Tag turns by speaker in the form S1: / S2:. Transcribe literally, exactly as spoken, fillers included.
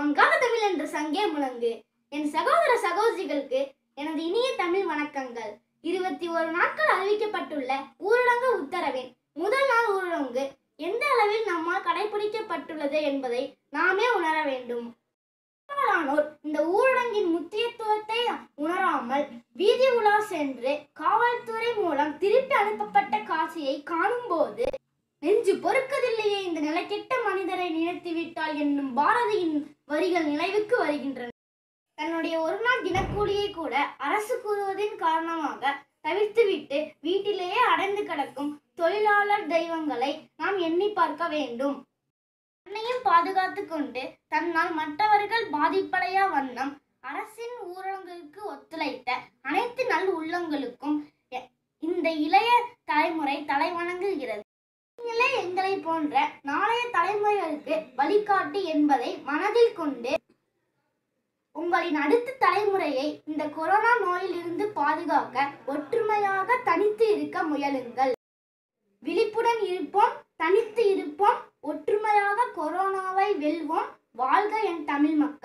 S1: மங்காத தமிழ் என்ற சங்கே முழங்கு. என் சகோதர சகோதரிகளுக்கு எனது இனிய தமிழ் வணக்கங்கள். இருபத்தி ஒரு நாட்கள் அறிவிக்கப்பட்டுள்ள ஊரடங்கு உத்தரவின் முதல் நாள் ஊரடங்கு எந்த அளவில் நம்மால் கடைபிடிக்கப்பட்டுள்ளது என்பதை நாமே உணர வேண்டும். பெரும்பாலானோர் இந்த ஊரடங்கின் முக்கியத்துவத்தை உணராமல் வீதி உலா சென்று காவல்துறை மூலம் திருப்பி அனுப்பப்பட்ட காட்சியை காணும் போது நெஞ்சு பொறுக்கதில்லையே, இந்த நிலைக்கெட்ட மனிதரை நினைத்துவிட்டால் என்னும் பாரதியின் வரிகள் நினைவுக்கு வருகின்றன. தன்னுடைய ஒரு நாள் தினக்கூலியை கூட அரசு கூறுவதின் காரணமாக தவிர்த்துவிட்டு வீட்டிலேயே அடைந்து கிடக்கும் தொழிலாளர் தெய்வங்களை நாம் எண்ணி பார்க்க வேண்டும். தன்னையும் பாதுகாத்து கொண்டு தன்னால் மற்றவர்கள் பாதிப்படையா வண்ணம் அரசின் ஊரடங்கிற்கு ஒத்துழைத்த அனைத்து நல் உள்ளங்களுக்கும் இந்த இளைய தலைமுறை தலை வணங்குகிறது. நீங்களே எங்களை போன்ற நாளைய தலைமுறைகளுக்கு வழிகாட்டி என்பதை மனதில் கொண்டு உங்களின் அடுத்த தலைமுறையை இந்த கொரோனா நோயில் இருந்து பாதுகாக்க ஒற்றுமையாக தனித்து இருக்க முயலுங்கள். விழிப்புடன் இருப்போம், தனித்து இருப்போம், ஒற்றுமையாக கொரோனாவை வெல்வோம். வாழ்க என் தமிழ் மக்கள்.